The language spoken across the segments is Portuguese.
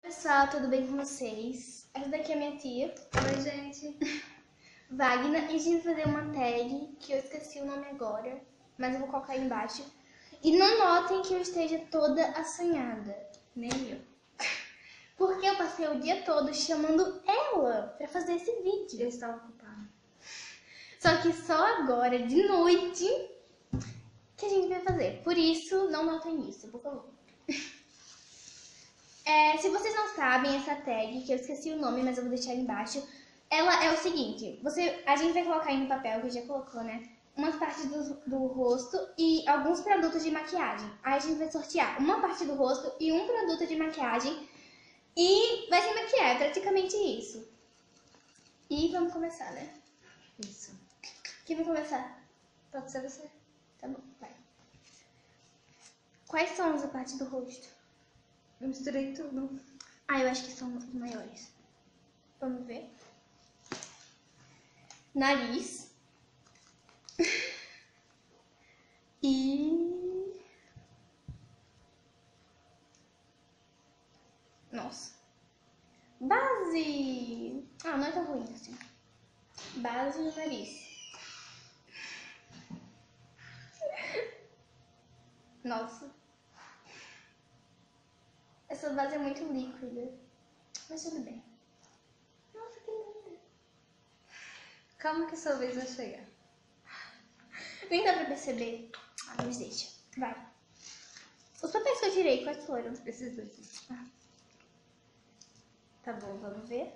Pessoal, tudo bem com vocês? Essa daqui é a minha tia. Oi, gente. Wagner. E a gente vai fazer uma tag que eu esqueci o nome agora, mas eu vou colocar aí embaixo. E não notem que eu esteja toda assanhada, nem eu. Porque eu passei o dia todo chamando ela pra fazer esse vídeo. Eu estava ocupada. Só que só agora, de noite, que a gente vai fazer. Por isso, não notem isso, por favor. Se vocês não sabem, essa tag, que eu esqueci o nome, mas eu vou deixar aí embaixo, ela é o seguinte, a gente vai colocar aí no papel, que já colocou, né? Umas partes do rosto e alguns produtos de maquiagem. Aí a gente vai sortear uma parte do rosto e um produto de maquiagem e vai se maquiar, é praticamente isso. E vamos começar, né? Isso. Quem vai começar? Pode ser você. Tá bom, vai. Quais são as partes do rosto? Eu misturei tudo. Ah, eu acho que são os maiores. Vamos ver. Nariz. E... Nossa. Base. Ah, não é tão ruim assim. Base no nariz. Nossa. Essa base é muito líquida. Mas tudo bem. Nossa, que linda. Calma que sua vez vai chegar. Nem dá pra perceber. Ah, mas deixa. Vai. Os papéis que eu tirei, quais foram? Esses dois. Ah. Tá bom, vamos ver.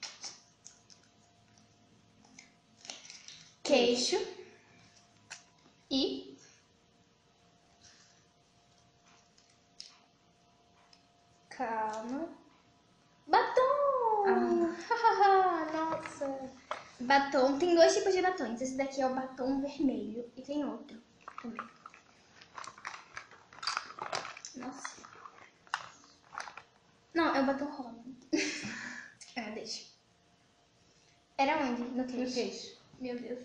Queixo. E... Calma. Batom! Nossa! Batom. Tem dois tipos de batons. Esse daqui é o batom vermelho e tem outro também. Nossa. Não, é o batom rosa. Ah, deixa. Era onde? No queixo. No queixo. Meu Deus.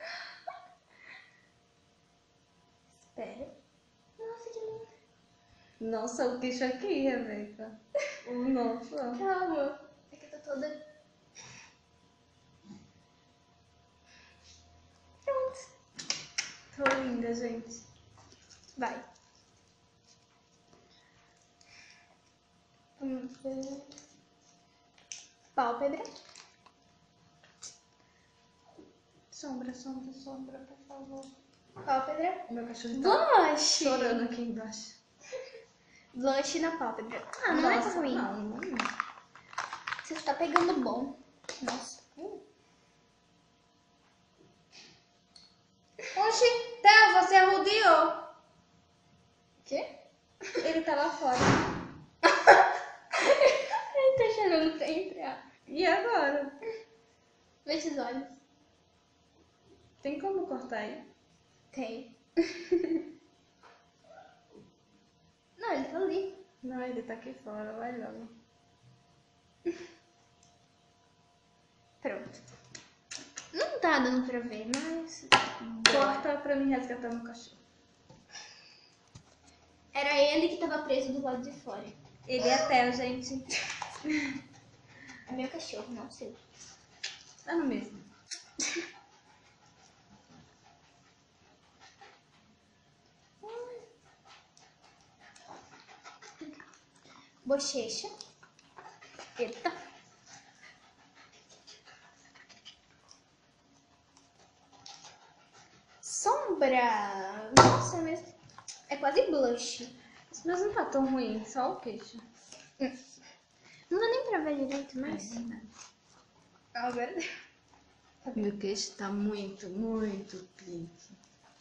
Espera. Nossa, que lindo. Nossa, o queixo aqui, Rebeca. Nossa. Calma. É que eu tô toda... Pronto. Tô linda, gente. Vai. Vamos ver. Pálpebra. Sombra, sombra, sombra, por favor. Pálpebra. O meu cachorro tá Blush. chorando aqui embaixo. Blush na pálpebra. Ah, não é Nossa, tão ruim. não. Você está pegando bom. Nossa. Oxi, Theo, você arrodeou. O quê? Ele tá lá fora. Ele tá chorando pra entrar. E agora? Fecha os olhos. Tem como cortar aí? Tem. Não, ele tá ali. Não, ele tá aqui fora, vai logo. Pronto. Não tá dando pra ver, mas... Corta pra mim resgatar meu cachorro. Era ele que tava preso do lado de fora. Ele é Theo, gente. É meu cachorro, não seu. Tá no mesmo. Bochecha. Eita. Sombra. Nossa, mas é quase blush. Mas não tá tão ruim, só o queixo. Não dá nem pra ver direito, mas... verdade. Agora... Meu queixo tá muito, muito pique.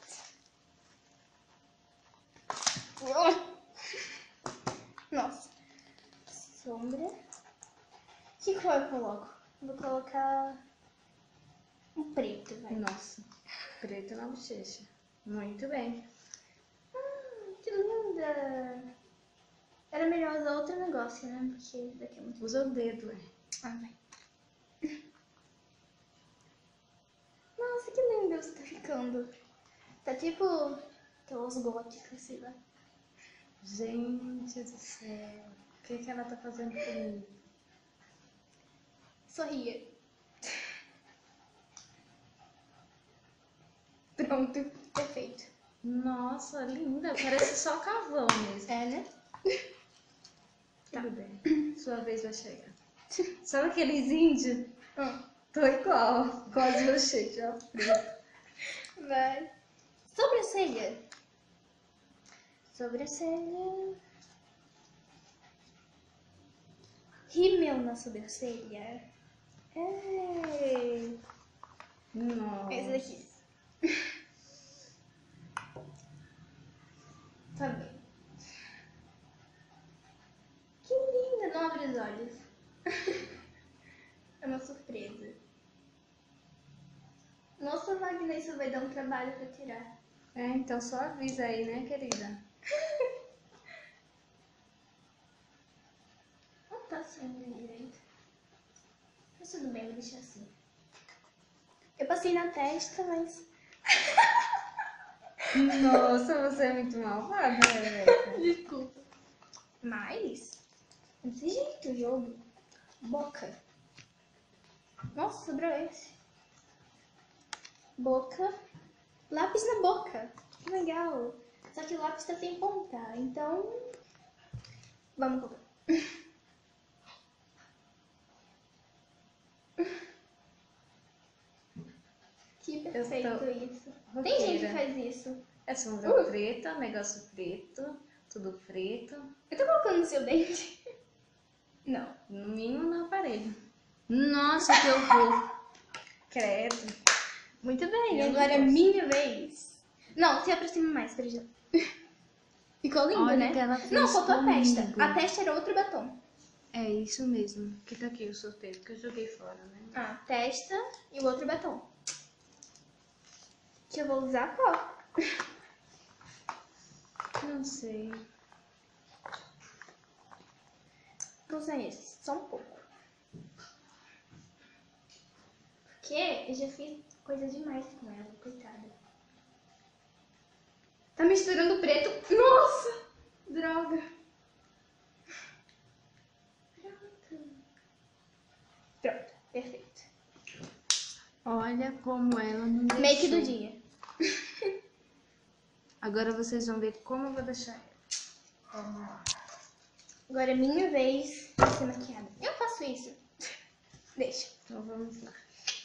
Nossa. Sombra. Que cor eu coloco? Vou colocar um preto, vai. Nossa, preto na bochecha. Muito bem. Que linda! Era melhor usar outro negócio, né? Porque esse daqui é muito... Usa o dedo, é. Ah, vai. Nossa, que lindo você tá ficando. Tá tipo aquelas góticas, sei lá. Gente do céu. que ela tá fazendo comigo? Sorria. Pronto, perfeito. Nossa, linda. Parece só carvão mesmo. É, né? Tudo bem. Sua vez vai chegar. Sabe aqueles índios? Ah, Tô igual. Quase bochecha, ó. vai. Sobrancelha. Sobrancelha. Rímel na sobrancelha. É. Nossa. Esse daqui. Tá bem. Que linda, não abre os olhos. É uma surpresa. Nossa, Wagner, isso vai dar um trabalho pra tirar. É, então só avisa aí, né, querida? Não tá saindo direito. Mas tudo bem, vou deixar assim. Eu passei na testa, mas... Nossa, você é muito malvada, né, Rebeca? Desculpa. Mas... Desse jeito o jogo. Boca. Nossa, sobrou esse. Boca. Lápis na boca. Que legal. Só que o lápis tá sem ponta. Então... Vamos colocar. Que perfeito Eu tô isso. Tem roqueira. gente que faz isso. É sombra preta, negócio preto, tudo preto. Eu tô colocando no seu dente? Não. No mínimo no aparelho. Nossa, que horror. Credo. Muito bem, Eu não agora é gosto. minha vez. Não, se aproxima mais, pra já. Ficou lindo, Olha né? o que ela fez Não, faltou a testa. comigo. A testa era outro batom. É isso mesmo. Que tá aqui o sorteio, que eu joguei fora, né? A testa e o outro batom. Que eu vou usar qual? Não sei. Vou usar esse, só um pouco. Porque eu já fiz coisa demais com ela, coitada. Tá misturando preto. Nossa! Droga. Pronto, perfeito. Olha como ela me deixou. Make do dia. Agora vocês vão ver como eu vou deixar ela. Vamos lá. Agora é minha vez de ser maquiada. Eu faço isso. Deixa. Então vamos lá.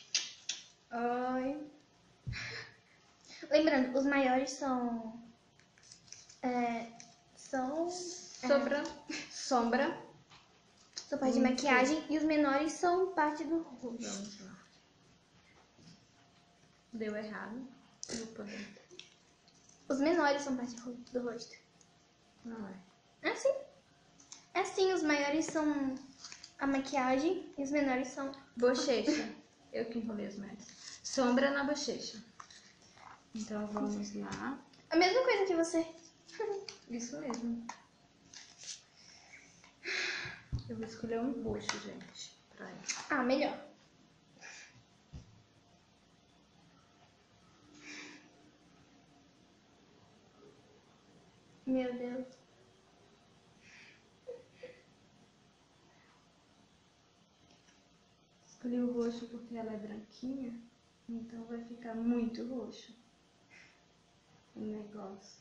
Ai. Lembrando, os maiores são... Sombra. São parte de maquiagem e os menores são parte do rosto. Vamos lá. Deu errado. Vou poder. Os menores são parte do rosto. Não é. É assim. É assim, os maiores são a maquiagem e os menores são... Bochecha. Eu que enrolei as merdas. Sombra na bochecha. Então vamos lá. A mesma coisa que você. Isso mesmo. Eu vou escolher um roxo, gente. Pra isso. Ah, melhor. Meu Deus. Escolhi o roxo porque ela é branquinha. Então vai ficar muito roxo. O negócio.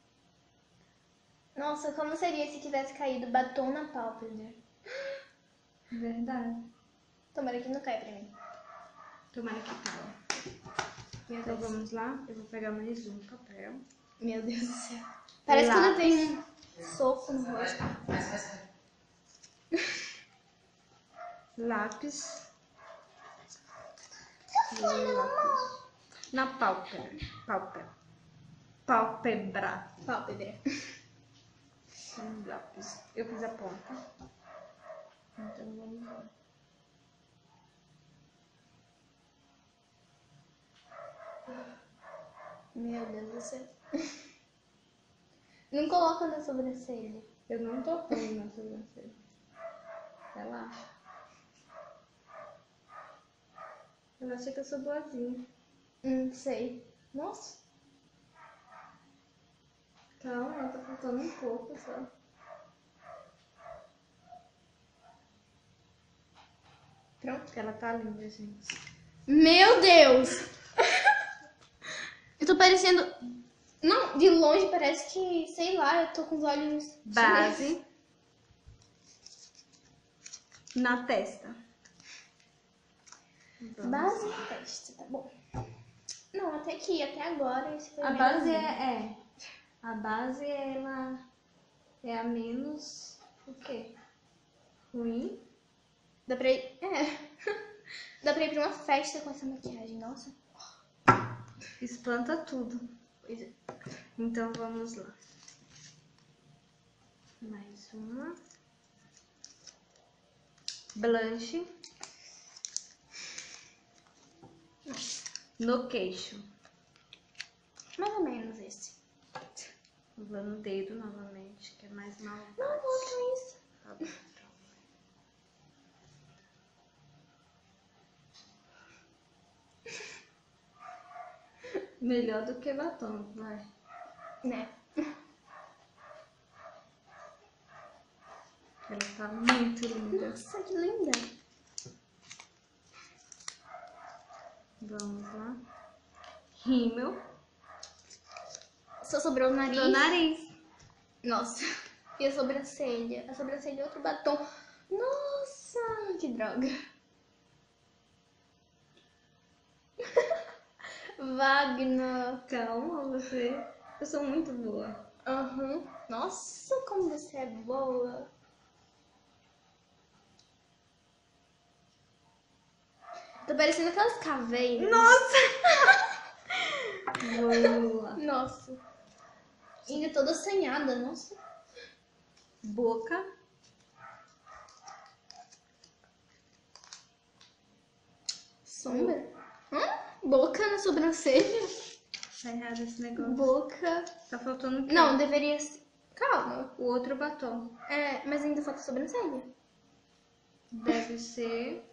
Nossa, como seria se tivesse caído batom na pálpebra? Verdade. Tomara que não caia pra mim. Tomara que caia. Meu Então Deus. vamos lá. Eu vou pegar mais um papel. Meu Deus do céu. Parece que Lápis. quando tem um soco no rosto. Lápis. Lápis. Na pálpebra. Pálpebra. Pálpebra. Lápis. Eu fiz a ponta. Então vamos lá. Meu Deus do céu. Não coloca na sobrancelha. Eu não tô pondo na sobrancelha. Relaxa. Relaxa que eu sou boazinha. Sei. Nossa. Calma, tá faltando um pouco só. Pronto. Ela tá linda, gente. Meu Deus! Eu tô parecendo... Não, de longe parece que, sei lá, eu tô com os olhos... Base. Na testa. Base na testa, tá bom. Não, até aqui, até agora... Esse foi A bem base bonzinho. A base, ela é a menos... O quê? Ruim. Dá pra ir... Dá pra ir pra uma festa com essa maquiagem, nossa. Espanta tudo. Pois é. Então vamos lá. Mais uma. Blush. No queixo. Mais ou menos esse. Vou no dedo novamente, que é mais mal. Não, mostra isso. Tá bom. Melhor do que batom, vai. Né? Ela tá muito linda. Nossa, que linda. Vamos lá. Rímel. Só sobrou o nariz. No nariz. Nossa. E a sobrancelha? A sobrancelha é outro batom. Nossa, que droga. Wagner. Calma, você. Eu sou muito boa. Aham. Nossa, como você é boa. Tô parecendo aquelas caveiras. Nossa! Vamos lá. Nossa. Ainda toda assanhada, nossa. Boca. Sombra? Boca na sobrancelha? Tá errado esse negócio. Boca. Tá faltando o quê? Não, deveria ser. Calma. O outro batom. É, mas ainda falta sobrancelha. Deve ser...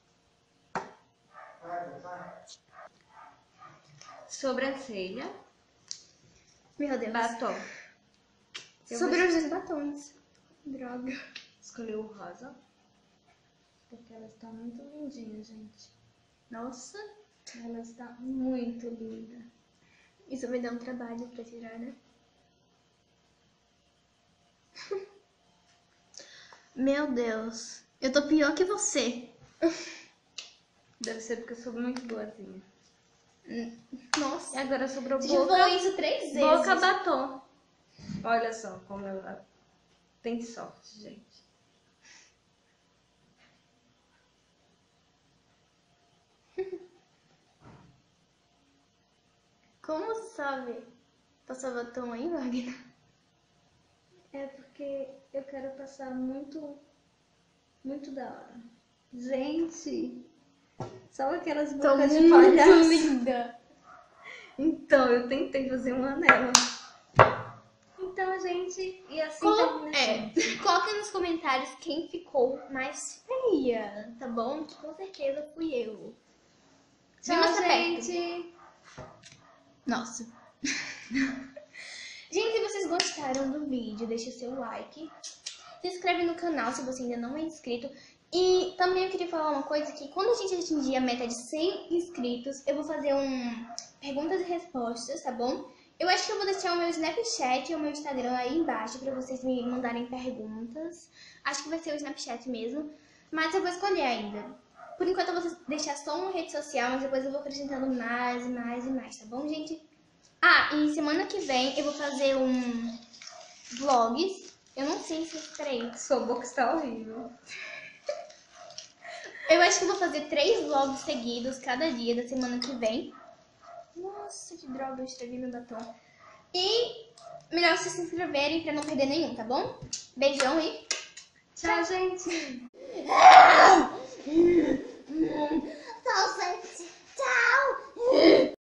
Sobrancelha. Meu Deus. Batom. Eu Sobrou os dois batons. Droga. Escolhi o rosa. Porque ela está muito lindinha, gente. Nossa. Ela está muito linda. Isso vai dar um trabalho pra tirar, né? Meu Deus. Eu tô pior que você. Deve ser porque eu sou muito boazinha. Nossa. E agora sobrou Você já boca. falou isso 3 vezes. Boca, batom. Olha só como ela tem sorte, gente. Como você sabe passar batom aí, Wagner? É porque eu quero passar muito da hora. Gente, só aquelas Tô bocas de muito palhaço. linda. Então, eu tentei fazer um anel. Então, gente, e assim termina. Coloca nos comentários quem ficou mais feia, tá bom? Que com certeza fui eu. Tchau, Vem mais pra gente. Nossa. Gente, se vocês gostaram do vídeo, deixa o seu like. Se inscreve no canal se você ainda não é inscrito. E também eu queria falar uma coisa, que quando a gente atingir a meta de 100 inscritos, eu vou fazer perguntas e respostas, tá bom? Eu acho que eu vou deixar o meu Snapchat e o meu Instagram aí embaixo pra vocês me mandarem perguntas. Acho que vai ser o Snapchat mesmo, mas eu vou escolher ainda. Por enquanto eu vou deixar só uma rede social, mas depois eu vou acrescentando mais e mais e mais, tá bom, gente? Ah, e semana que vem eu vou fazer vlogs. Eu não sei se... Peraí. Sua boca está horrível. Eu acho que eu vou fazer 3 vlogs seguidos cada dia da semana que vem. Nossa, que droga, eu estraguei meu batom. E melhor vocês se inscreverem pra não perder nenhum, tá bom? Beijão e... Tchau, gente. Tá certo.